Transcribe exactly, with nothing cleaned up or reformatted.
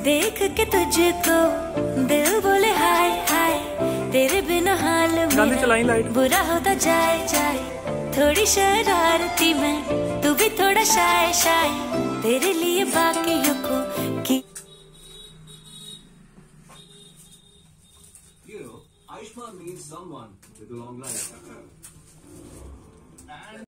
देख के तुझको दिल बोले हाय हाय, तेरे बिना हाल मेरा बुरा होता जाए जाए। थोड़ी शरारती मैं, तू भी थोड़ा शाय शाय, तेरे लिए बाकियों को की। You know, Ayushmann means someone with a long life. And